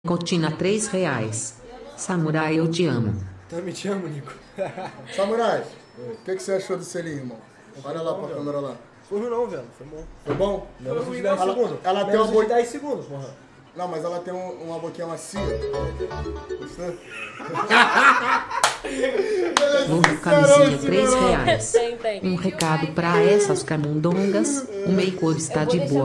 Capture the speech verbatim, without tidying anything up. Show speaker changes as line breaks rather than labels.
Cotina três reais. Samurai, eu te amo.
Também te amo, Nico.
Samurai, o que, que você achou do selinho, irmão? Olha lá pra velho. câmera lá.
Foi ruim não, velho. Foi bom.
Foi bom?
Menos de dez segundos.
Ela tem uma
boquinha... dez segundos, porra.
Não, mas ela tem um, uma boquinha macia. Gostou?
Novo camisinha três reais.
Tem, tem.
Um recado pra essas camundongas. O make-up está de boa.